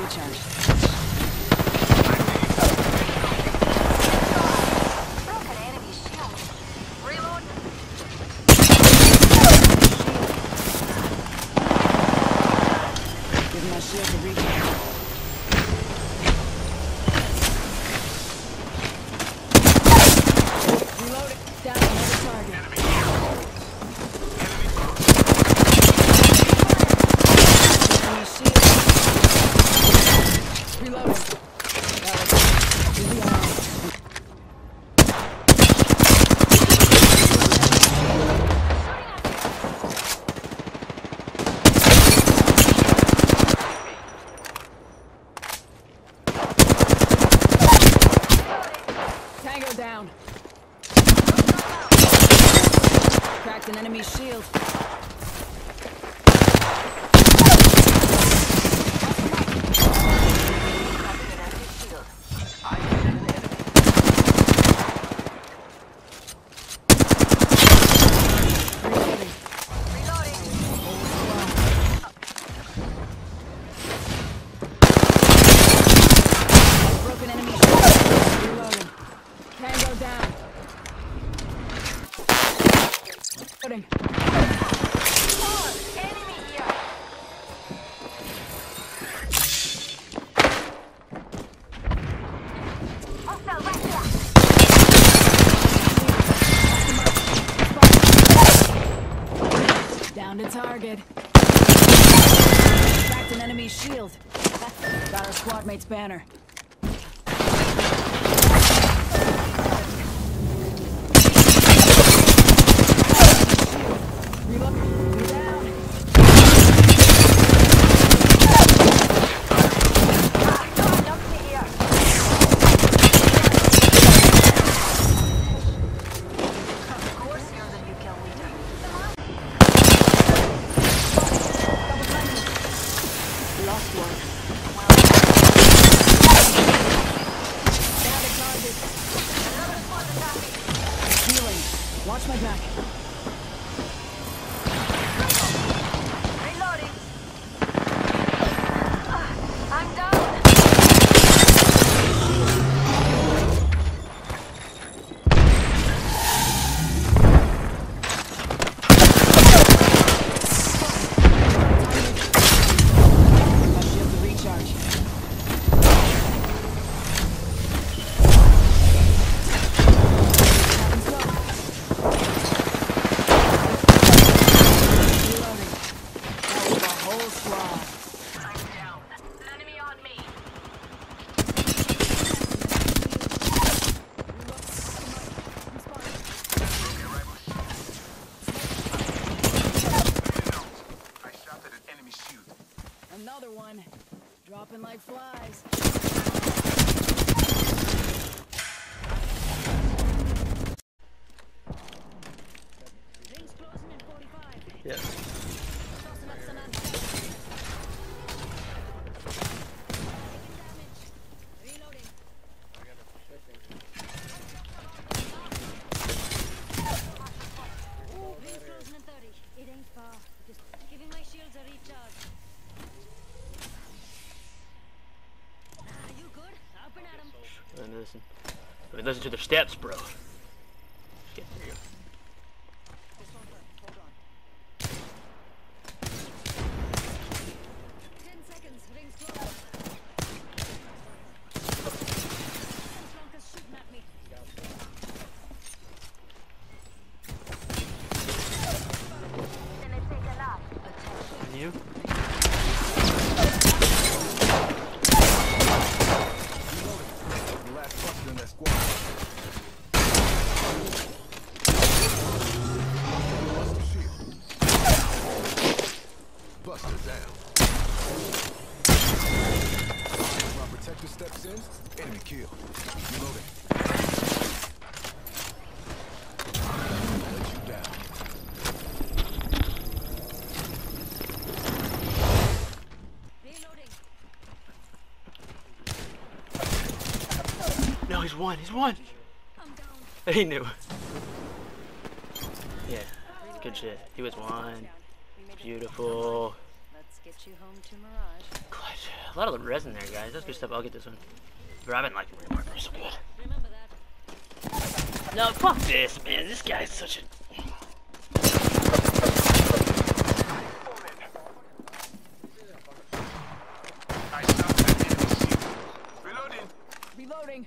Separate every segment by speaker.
Speaker 1: recharge.
Speaker 2: Broken enemy shield. Reload.
Speaker 1: Give my shield a recharge. Reload it. Down another target. Enemy shield. Reloading. Tango down. Cracked an enemy's shield. Broken enemy shield. Reloading. Tango down. Reloading.
Speaker 2: Enemy here. Hostile right here.
Speaker 1: Down to target. Cracked an enemy's shield. Got our squad mate's banner. Reload. You're down.
Speaker 2: Dumpty here. Of course you're the new kill leader.
Speaker 1: Lost one. Down to target.
Speaker 2: Another squad attacking.
Speaker 1: Healing. Watch my back.
Speaker 2: Reloading. I'm down.
Speaker 1: My shield to recharge. Reloading. That was the whole squad.
Speaker 2: I'm down. Enemy on me.
Speaker 3: I shot at an enemy shield.
Speaker 1: Another one. Dropping like flies. Rings closing in 45.
Speaker 4: Yeah.
Speaker 1: Tossing up some anti-damage. Reloading.
Speaker 5: Rings closing in 30. It ain't far. Just giving my shields a recharge. You good? Hopping at him.
Speaker 4: Listen to their steps, bro. Yeah, there you go.
Speaker 5: 10 seconds. Rings closing. Flankers shooting at me.
Speaker 2: Gonna take a lap. Attention.
Speaker 4: And you?
Speaker 3: The last buster in that squad. Buster shield. Buster down. My protector steps in. Enemy kill. Reloading. Let you down.
Speaker 5: Reloading.
Speaker 4: No, he's one. He's one.
Speaker 5: I'm down.
Speaker 4: He knew. Yeah. Good shit. He was one. Beautiful.
Speaker 5: get you home to Mirage.
Speaker 4: Clutch. A lot of resin there, guys. That's good stuff. I'll get this one. Bro, I've been liking Remarker so good.
Speaker 5: Remember that.
Speaker 4: No, fuck this, man. This guy's such a...
Speaker 3: Reloading.
Speaker 1: Reloading.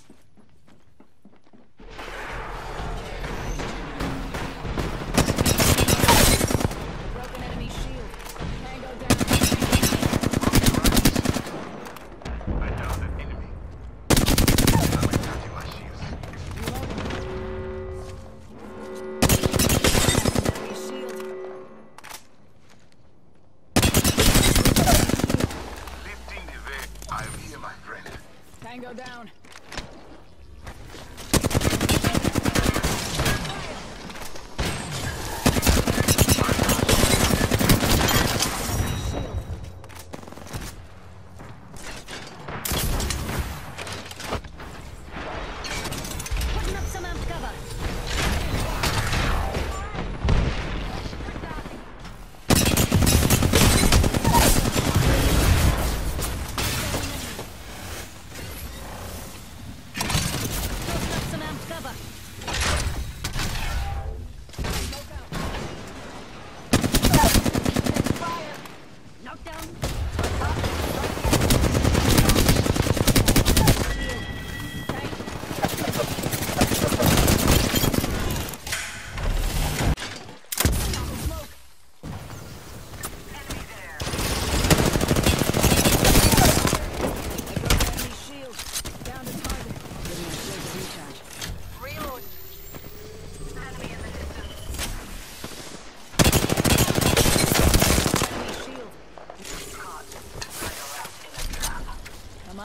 Speaker 1: Broken enemy shield. Tango down.
Speaker 3: I downed an enemy. I'm recharging my shields.
Speaker 1: Enemy shield.
Speaker 3: Lifting the veil. I am here, my friend.
Speaker 1: Tango down.
Speaker 5: Putting up some amp cover. Putting up some amp cover. Knockdown.
Speaker 1: Enemy shield. Down to target. Giving my shield a recharge.
Speaker 2: Reload. Enemy in the distance.
Speaker 1: Enemy shield. Come on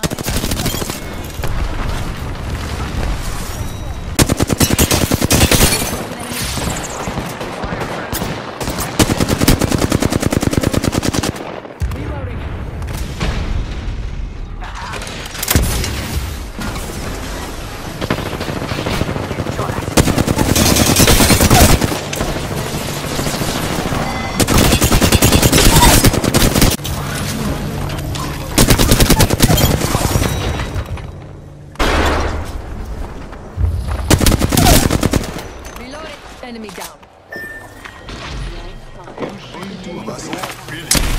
Speaker 1: in. Reloading. Reloading. Enemy down.
Speaker 3: Really?